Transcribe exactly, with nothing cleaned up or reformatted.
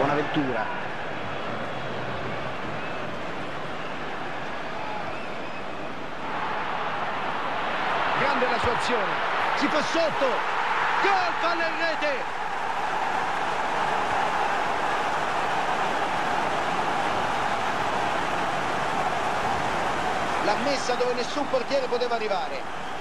Bonaventura. Grande la sua azione, si fa sotto, gol, palla in rete. L'ha messa dove nessun portiere poteva arrivare.